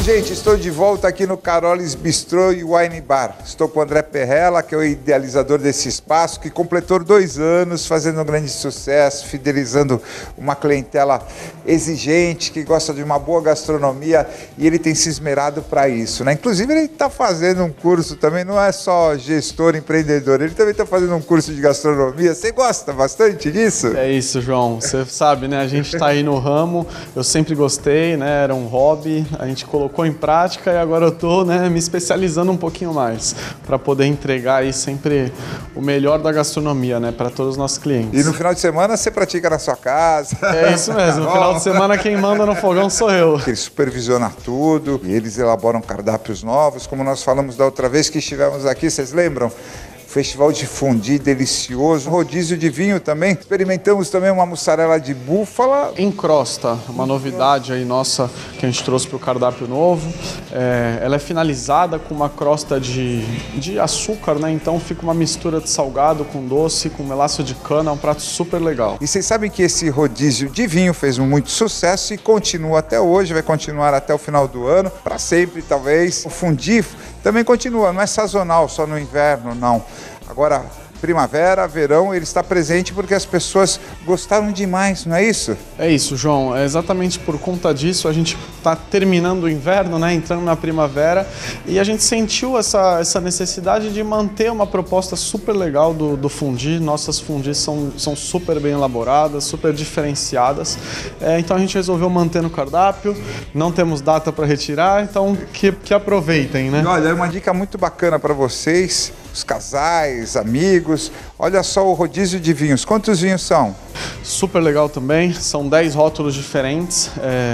gente, estou de volta aqui no Carolis Bistrô e Wine Bar. Estou com o André Perrella, que é o idealizador desse espaço, que completou 2 anos, fazendo um grande sucesso, fidelizando uma clientela exigente, que gosta de uma boa gastronomia, e ele tem se esmerado para isso, né? Inclusive, ele está fazendo um curso também, não é só gestor, empreendedor, ele também está fazendo um curso de gastronomia. Você gosta bastante disso? É isso, João. Você sabe, né? A gente está aí no ramo, eu sempre gostei, né? Era um hobby, a gente colocou em prática e agora eu estou, né, me especializando um pouquinho mais para poder entregar aí sempre o melhor da gastronomia, né, para todos os nossos clientes. E no final de semana você pratica na sua casa? É isso mesmo, no final de semana quem manda no fogão sou eu. Ele supervisiona tudo e eles elaboram cardápios novos, como nós falamos da outra vez que estivemos aqui, vocês lembram? Festival de fondue delicioso, rodízio de vinho também. Experimentamos também uma mussarela de búfala. Em crosta, uma novidade aí nossa que a gente trouxe para o cardápio novo. Ela é finalizada com uma crosta de açúcar, né? Então fica uma mistura de salgado com doce, com melaço de cana, um prato super legal. E vocês sabem que esse rodízio de vinho fez muito sucesso e continua até hoje, vai continuar até o final do ano, para sempre talvez. O fondue também continua, não é sazonal, só no inverno, não. Agora, primavera, verão, ele está presente porque as pessoas gostaram demais, não é isso? É isso, João. É exatamente por conta disso, a gente está terminando o inverno, né, entrando na primavera, e a gente sentiu essa necessidade de manter uma proposta super legal do fondue. Nossas fundies são super bem elaboradas, super diferenciadas, então a gente resolveu manter no cardápio, não temos data para retirar, então que aproveitem, né? E olha, é uma dica muito bacana para vocês, os casais, amigos. Olha só o rodízio de vinhos. Quantos vinhos são? Super legal também. São 10 rótulos diferentes.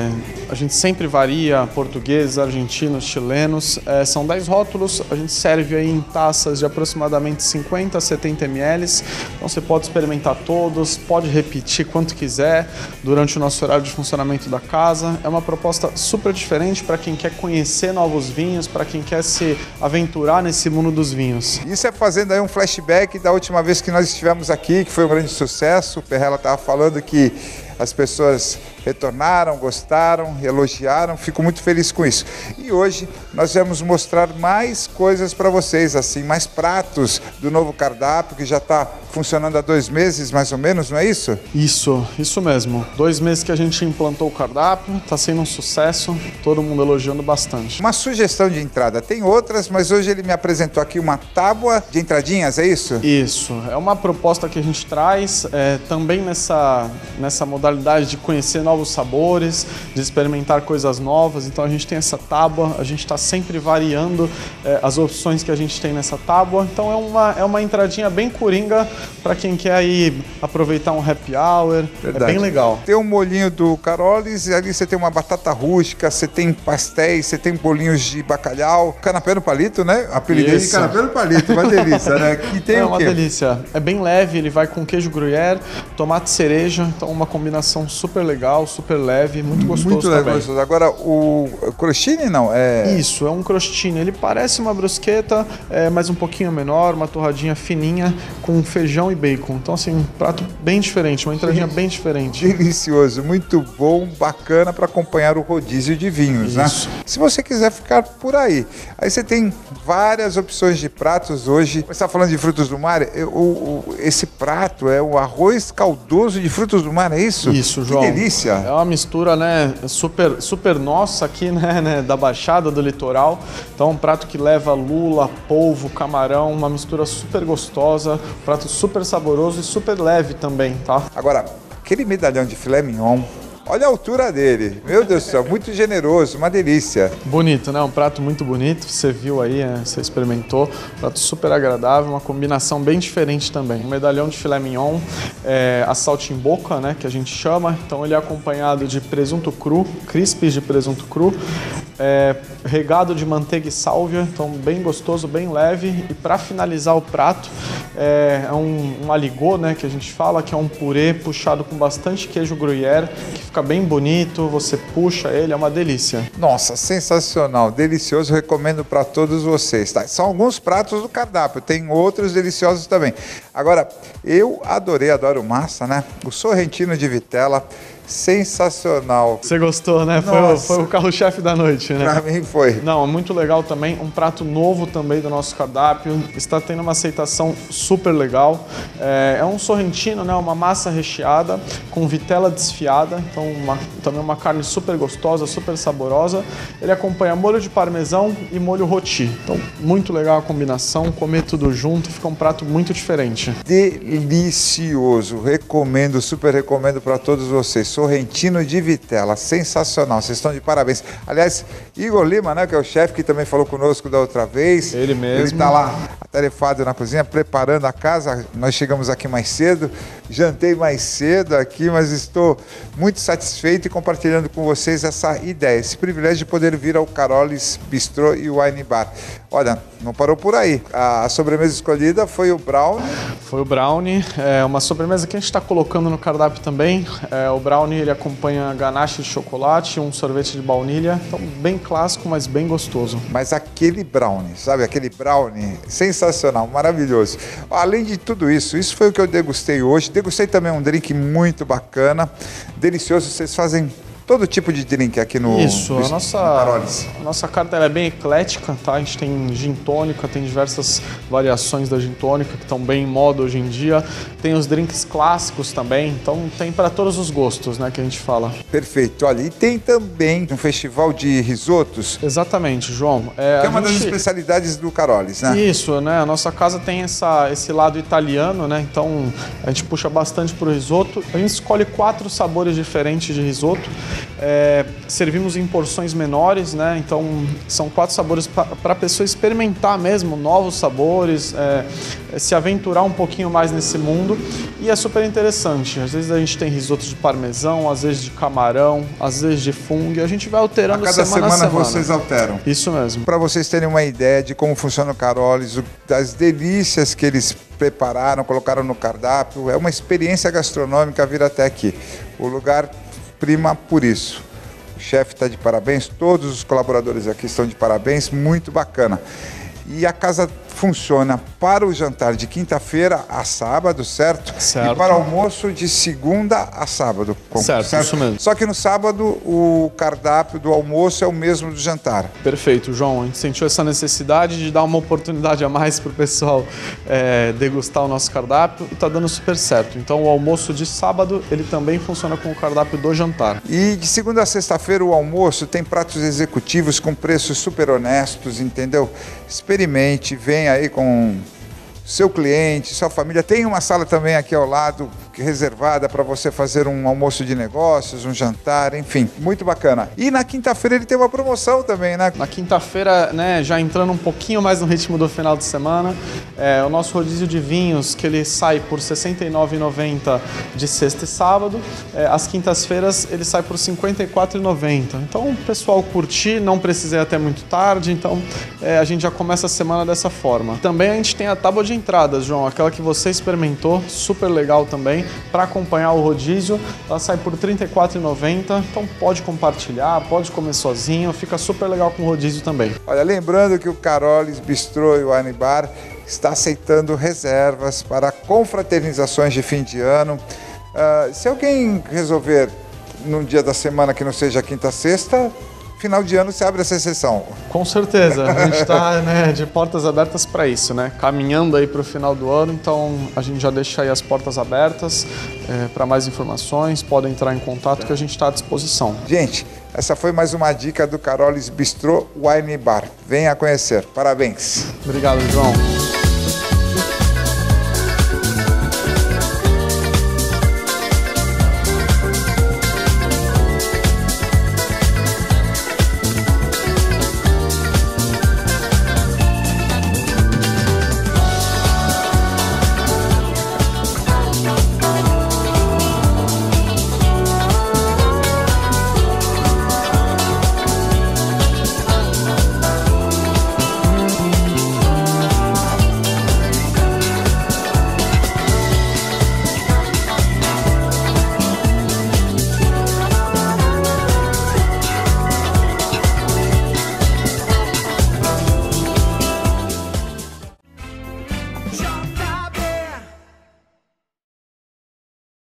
A gente sempre varia portugueses, argentinos, chilenos. São 10 rótulos. A gente serve aí em taças de aproximadamente 50 a 70 ml. Então você pode experimentar todos, pode repetir quanto quiser durante o nosso horário de funcionamento da casa. É uma proposta super diferente para quem quer conhecer novos vinhos, para quem quer se aventurar nesse mundo dos vinhos. Isso é fazendo aí um flashback da última vez que nós estivemos aqui, que foi um grande sucesso. O Perrella estava falando que as pessoas retornaram, gostaram, elogiaram, fico muito feliz com isso. E hoje nós vamos mostrar mais coisas para vocês, assim, mais pratos do novo cardápio, que já está funcionando há 2 meses, mais ou menos, não é isso? Isso mesmo. 2 meses que a gente implantou o cardápio, está sendo um sucesso, todo mundo elogiando bastante. Uma sugestão de entrada, tem outras, mas hoje ele me apresentou aqui uma tábua de entradinhas, é isso? Isso, é uma proposta que a gente traz também nessa modalidade de conhecer novos sabores, de experimentar coisas novas. Então a gente tem essa tábua, a gente está sempre variando as opções que a gente tem nessa tábua. Então é uma entradinha bem coringa para quem quer aí aproveitar um happy hour. Verdade. É bem legal. Tem um molhinho do Carolis e ali você tem uma batata rústica, você tem pastéis, você tem bolinhos de bacalhau, canapé no palito, né? Apelidei de canapé no palito, uma delícia, né? E tem uma delícia. É bem leve, ele vai com queijo gruyère, tomate cereja, então uma combinação super legal, super leve, muito gostoso muito também. Gostoso. Agora, o crostini não? Isso, é um crostini. Ele parece uma brusqueta, mas um pouquinho menor, uma torradinha fininha com feijão e bacon. Então, assim, um prato bem diferente, uma entradinha bem diferente. Delicioso, muito bom, bacana para acompanhar o rodízio de vinhos, né? Se você quiser ficar por aí você tem várias opções de pratos hoje. Você está falando de frutos do mar, esse prato é o arroz caldoso de frutos do mar, é isso? Isso, João. Que delícia! É uma mistura, né, super nossa aqui, né, da Baixada, do litoral. Então, um prato que leva lula, polvo, camarão, uma mistura super gostosa, um prato super saboroso e super leve também, tá? Agora, aquele medalhão de filé mignon, olha a altura dele, meu Deus do céu, muito generoso, uma delícia. Bonito, né? Um prato muito bonito, você viu aí, você experimentou, prato super agradável, uma combinação bem diferente também. Um medalhão de filé mignon, a saltimbocca, né, que a gente chama, então ele é acompanhado de presunto cru, crispes de presunto cru, regado de manteiga e sálvia, então bem gostoso, bem leve. E para finalizar o prato, é um aligot, né, que a gente fala, que é um purê puxado com bastante queijo gruyère, que fica bem bonito, você puxa ele, é uma delícia. Nossa, sensacional, delicioso, recomendo para todos vocês, tá? São alguns pratos do cardápio, tem outros deliciosos também. Agora, eu adoro massa, né? O sorrentino de vitela, sensacional. Você gostou, né? Foi o carro-chefe da noite, né? Pra mim foi. Não, é muito legal também. Um prato novo também do nosso cardápio. Está tendo uma aceitação super legal. É um sorrentino, né? Uma massa recheada com vitela desfiada. Então, também uma carne super gostosa, super saborosa. Ele acompanha molho de parmesão e molho roti. Então, muito legal a combinação. Comer tudo junto, fica um prato muito diferente. Delicioso. Recomendo, super recomendo para todos vocês. Sorrentino de vitela, sensacional. Vocês estão de parabéns. Aliás, Igor Lima, né, que é o chefe que também falou conosco da outra vez. Ele mesmo. Ele está lá atarefado na cozinha, preparando a casa. Nós chegamos aqui mais cedo, jantei mais cedo aqui, mas estou muito satisfeito e compartilhando com vocês essa ideia, esse privilégio de poder vir ao Carol's Bistro e Wine Bar. Olha, não parou por aí. A sobremesa escolhida foi o brownie. Foi o brownie, é uma sobremesa que a gente está colocando no cardápio também. O brownie ele acompanha ganache de chocolate, um sorvete de baunilha, então bem clássico, mas bem gostoso. Mas aquele brownie, sabe? Aquele brownie sensacional, maravilhoso. Além de tudo isso, isso foi o que eu degustei hoje. Degustei também um drink muito bacana, delicioso. Vocês fazem todo tipo de drink aqui no Isso, no a nossa carta ela é bem eclética, tá? A gente tem gin tônica, tem diversas variações da gin tônica que estão bem em moda hoje em dia. Tem os drinks clássicos também, então tem para todos os gostos, né, que a gente fala. Perfeito. Olha, e tem também um festival de risotos. Exatamente, João. Que é uma das especialidades do Carol's, né? Isso, né? A nossa casa tem esse lado italiano, né? Então a gente puxa bastante pro risoto. A gente escolhe 4 sabores diferentes de risoto. Servimos em porções menores, né? Então são 4 sabores para a pessoa experimentar mesmo novos sabores, se aventurar um pouquinho mais nesse mundo, e é super interessante. Às vezes a gente tem risoto de parmesão, às vezes de camarão, às vezes de fungo, e a gente vai alterando semana a semana. Vocês alteram. Isso mesmo. Para vocês terem uma ideia de como funciona o Carol's, das delícias que eles prepararam, colocaram no cardápio, é uma experiência gastronômica vir até aqui. O lugar prima por isso. O chefe está de parabéns, todos os colaboradores aqui estão de parabéns, muito bacana. E a casa funciona para o jantar de quinta-feira a sábado, certo? Certo. E para o almoço de segunda a sábado. Certo, isso mesmo. Só que no sábado o cardápio do almoço é o mesmo do jantar. Perfeito, João. A gente sentiu essa necessidade de dar uma oportunidade a mais para o pessoal degustar o nosso cardápio e está dando super certo. Então o almoço de sábado ele também funciona com o cardápio do jantar. E de segunda a sexta-feira o almoço tem pratos executivos com preços super honestos, entendeu? Experimente, venha aí com seu cliente, sua família. Tem uma sala também aqui ao lado reservada para você fazer um almoço de negócios, um jantar, enfim, muito bacana. E na quinta-feira ele tem uma promoção também, né? Na quinta-feira, né, já entrando um pouquinho mais no ritmo do final de semana, o nosso rodízio de vinhos, que ele sai por R$ 69,90 de sexta e sábado, às quintas-feiras ele sai por R$ 54,90. Então o pessoal curtir, não precisa ir até muito tarde, então a gente já começa a semana dessa forma. Também a gente tem a tábua de entradas, João, aquela que você experimentou, super legal também. Para acompanhar o rodízio, ela sai por R$ 34,90, então pode compartilhar, pode comer sozinho, fica super legal com o rodízio também. Olha, lembrando que o Carol's Bistro e Wine Bar está aceitando reservas para confraternizações de fim de ano. Se alguém resolver num dia da semana que não seja quinta, sexta, final de ano você abre essa sessão. Com certeza, a gente está de portas abertas para isso, né? Caminhando aí para o final do ano, então a gente já deixa aí as portas abertas para mais informações, podem entrar em contato que a gente está à disposição. Gente, essa foi mais uma dica do Carol's Bistro Wine Bar. Venha conhecer. Parabéns. Obrigado, João.